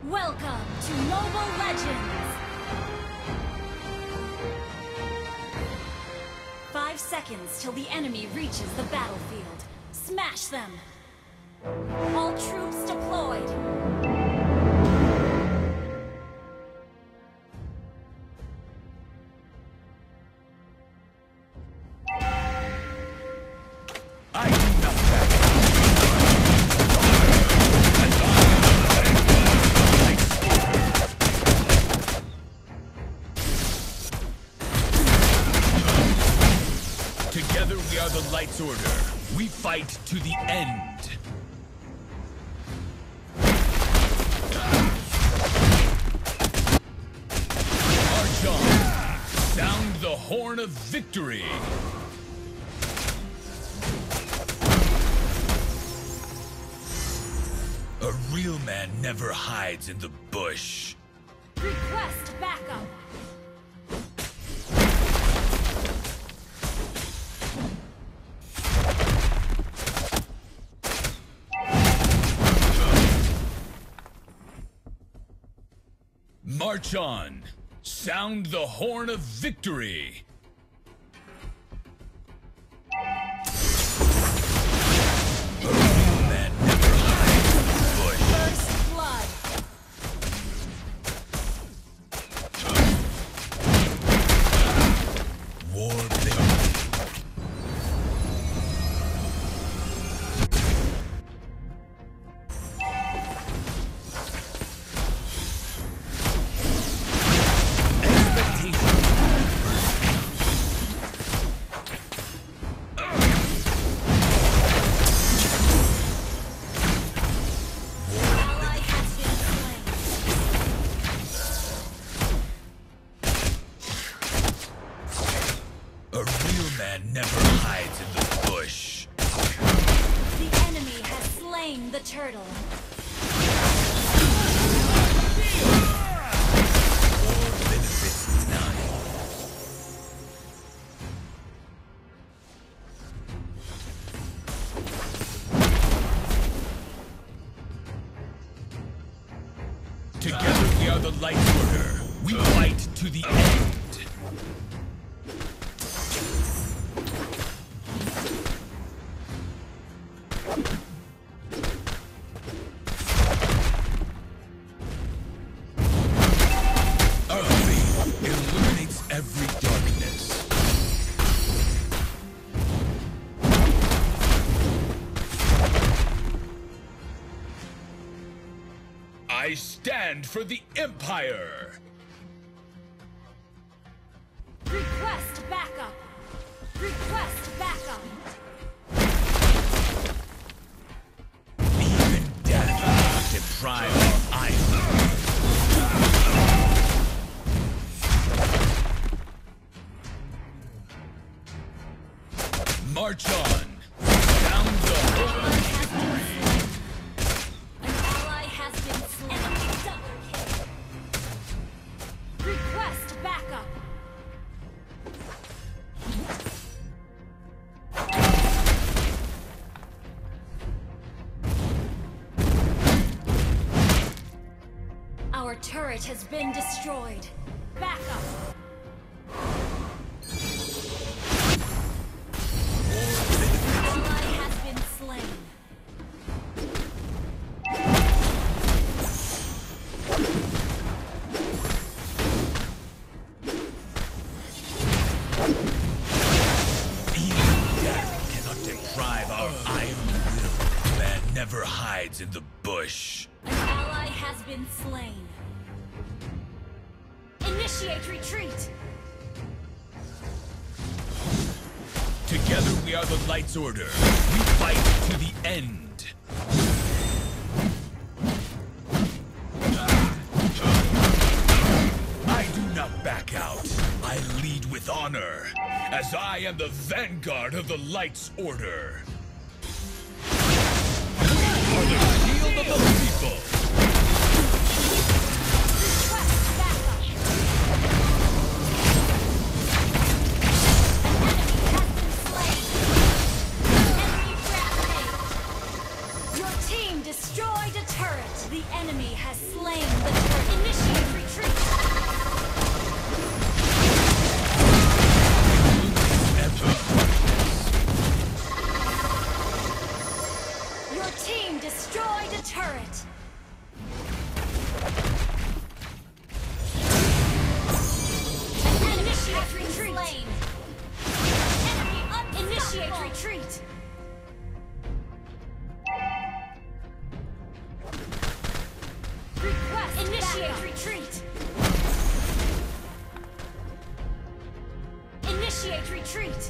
Welcome to Mobile Legends! 5 seconds till the enemy reaches the battlefield. Smash them! All troops deployed! Together we are the Light's Order. We fight to the end. March on. Sound the horn of victory. A real man never hides in the bush. Request backup! March on! Sound the horn of victory! A real man never hides in the bush. First blood! War victory. A real man never hides in the bush. The enemy has slain the turtle. War benefits none. Together we are the Light's Order. We fight to the end. Our faith illuminates every darkness. I stand for the Empire! Request backup! Request backup! Even death cannot deprive our island. March on! Sound the horn of victory! An ally has been slain. Enemy double kill. Request backup! Our turret has been destroyed. Backup! An ally has been slain. Even death cannot deprive our iron will. Man never hides in the bush. An ally has been slain. Initiate retreat! Together we are the Light's Order. We fight to the end. I do not back out. I lead with honor, as I am the vanguard of the Light's Order. We are the shield of the people. Request backup! An enemy has been slain! Enemy rampage! Your team destroyed a turret! The enemy has slain Initiate retreat! Request initiate retreat! Initiate retreat!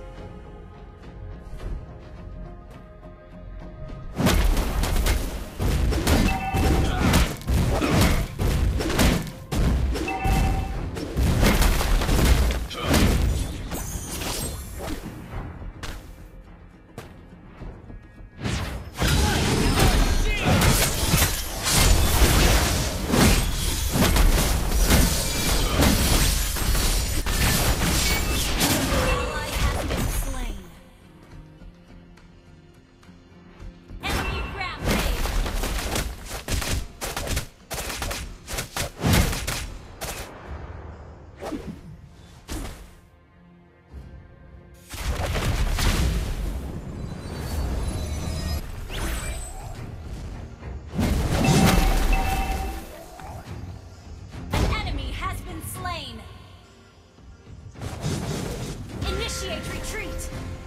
Initiate retreat!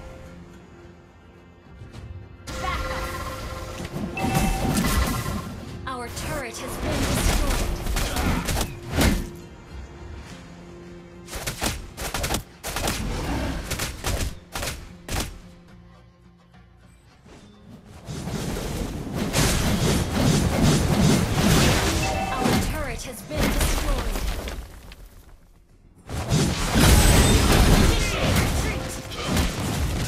Back up! Our turret has been destroyed. Our turret has been destroyed. Initiate retreat!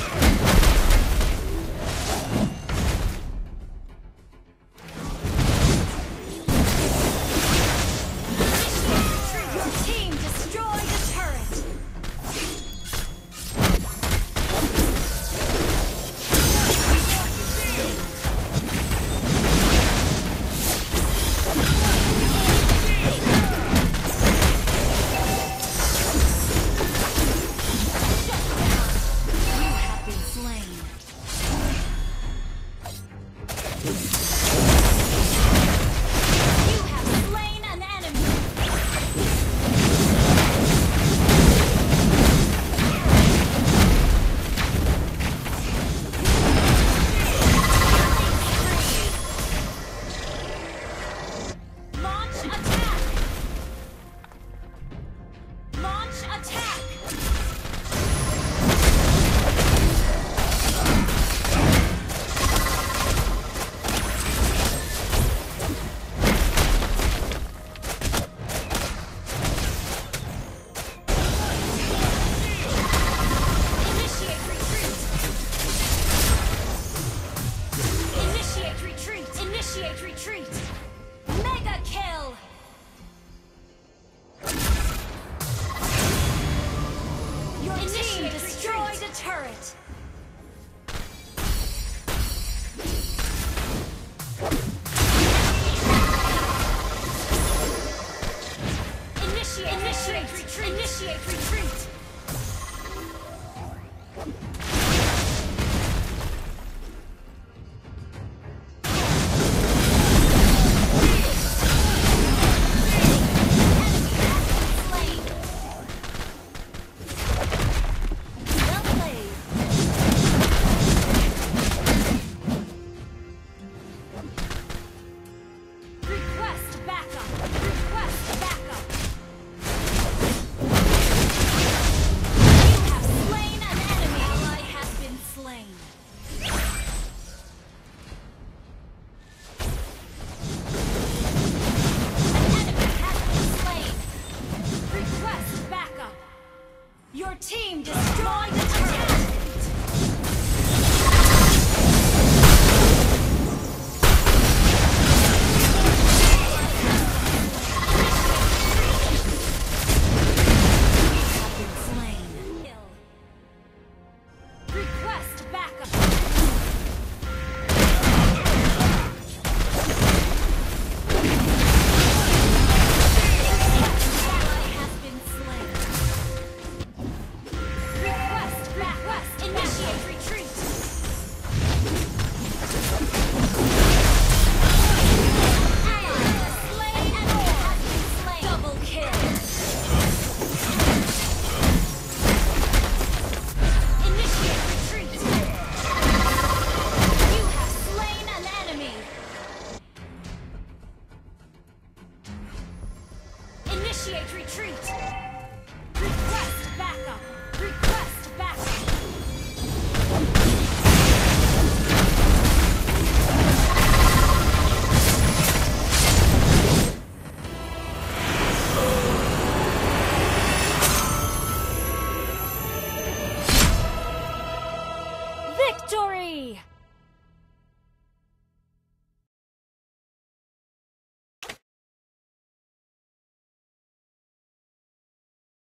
Victory!